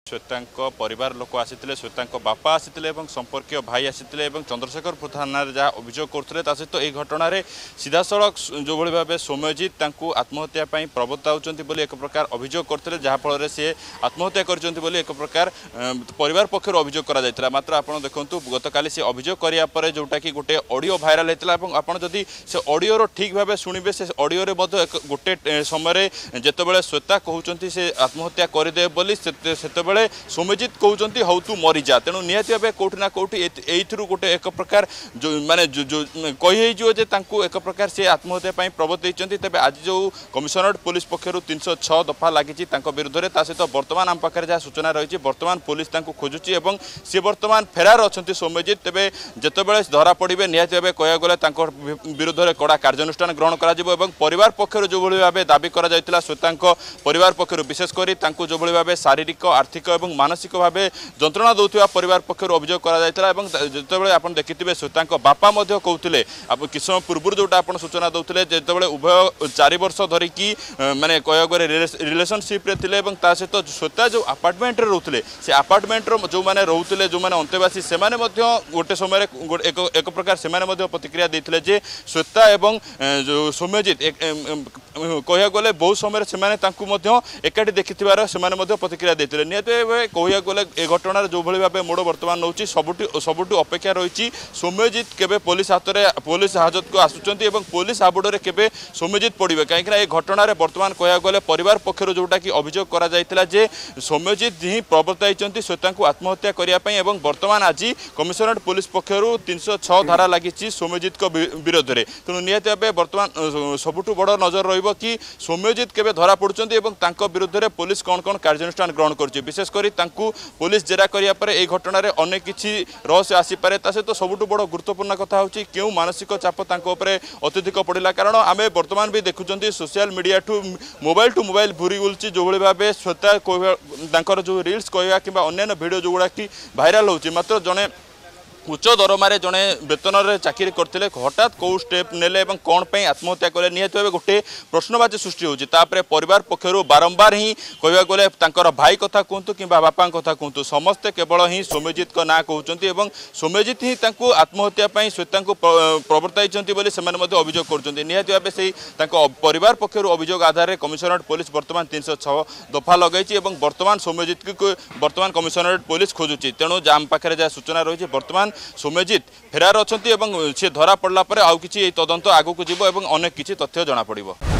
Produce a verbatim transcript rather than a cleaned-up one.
श्वेता परिवार लोक आसी श्वेता बापा आसी संपर्क भाई आसी चंद्रशेखरपुर थाना जहाँ अभियोग करते सहित यह घटन सीधा सड़क जो भाव सौम्यजित आत्महत्या प्रवर्ताऊँच एक प्रकार अभियोग करते जहाँफल से आत्महत्या कर एक प्रकार परिवार पक्ष अभियोग कर मात्र आप देखूँ गत काली से अभियोग करापर जोटा कि गोटे ऑडियो भाइराल होता है आपड़ जदि से ऑडियो ठीक भाव शुणे से ऑडियो गोटे समय जितेबाला श्वेता कहते से आत्महत्या करदे बोली से सौम्यजित कहते हौ तू मरीजा तेणु निहती भाव कौटि ना कौटि यू गोटे एक प्रकार जो माने जो कही एक प्रकार से आत्महत्या प्रवर्तई तेज आज जो कमिशनरेट पुलिस पक्षर तीन सौ छः दफा लगी विरुद्ध में सहित बर्तमान आम पाखे जहाँ सूचना रही बर्तमान पुलिस खोजुची और सी बर्तमान फेरार अच्छा सौम्यजित तेज जितेबाला धरा पड़े निहती भाव कह गले विरुद्ध में कड़ा कार्यानुष्ठान ग्रहण कर परिवार पक्षर जो भाव दाबी कर श्वेता परिवार पक्षर विशेषकर जो भाव शारीरिक आर्थिक और मानसिक भाव जंत्रणा दौरा परिवार पक्षर अभियोग कर आप देखिए श्वेता बापा कहते किस समय पूर्व जोटा आप सूचना दौते जो उभय चार वर्ष धरिकी माने कह गए रिलेशनशिप थे सहित श्वेता जो आपार्टमेंट रोते से आपार्टमेंट जो मैंने रोते जो मैंने अंतेवासी से गोटे समय एक, एक प्रकार से प्रतिक्रिया देते जे श्वेता एवं जो सौम्यजित कह गले बहुत समय से एकाठी देखि प्रतिक्रिया देते निहत कह गले ए घटना जो भाव मोड़ बर्तमान नौ सबुठ सबुठ अपेक्षा रही सौम्यजित केबे पुलिस हाथ में पुलिस हाजत को आसुंच पुलिस हाबुड़े केबे सौम्यजित पड़े कहीं घटना बर्तमान कह गले परिवार पक्षर जोटा कि अभियोग कर सौम्यजित ही प्रवर्ताई श्वेता को आत्महत्या करने बर्तमान आज कमिशनरेट पुलिस पक्षर तीन सौ छः धारा लगी सौम्यजित विरोध में तेणु निहत भाव बर्तमान सबुठ बड़ नजर रही कि सौम्यजित केबे धरा पड़ुंच विरुद्ध में पुलिस कौन कौन कार्यानुष्ठान ग्रहण कर विशेषकर पुलिस जेरा कराया घटना अनेक किसी रहस्य आसीपे सहित सबुठ बड़ गुरुत्वपूर्ण कथा हूँ क्यों मानसिक चाप अत्यधिक पड़ा कारण आम बर्तमान भी देखुं social media to mobile to mobile भूरी बुलूँ जो भाव श्वेता जो रिल्स कहवा कि अन्य भिडियो जो गुड़ा कि भाइराल होची मात्र जड़े उच्च दरमारे जड़े वेतन चाकरी करते हठात कौ स्टेप नेले कौन पर आत्महत्या कले निहत भाव गोटे प्रश्नवाची सृष्टि होता परिवार पक्षर बारंबार ही कह गले भाई कथा कहतु कि बापा कथा कहतु समस्ते केवल ही सौम्यजित ना कहते सौम्यजित ही आत्महत्या श्वेता प्रवर्ताई अभियोग कर निहत भाव से परिवार पक्षर अभियोग आधार में कमिशनरेट पुलिस बर्तमान तीन सौ छः दफा लगे बर्तमान सौम्यजित को बर्तमान कमिशनरेट पुलिस खोजुची तेणु आम पाखे जहाँ सूचना रही बर्तमान सौम्यजित फेरार अच्छा से धरा पड़ला आउ किसी तदंत आगू को जीव अनेक किसी तथ्य जना पड़िबो।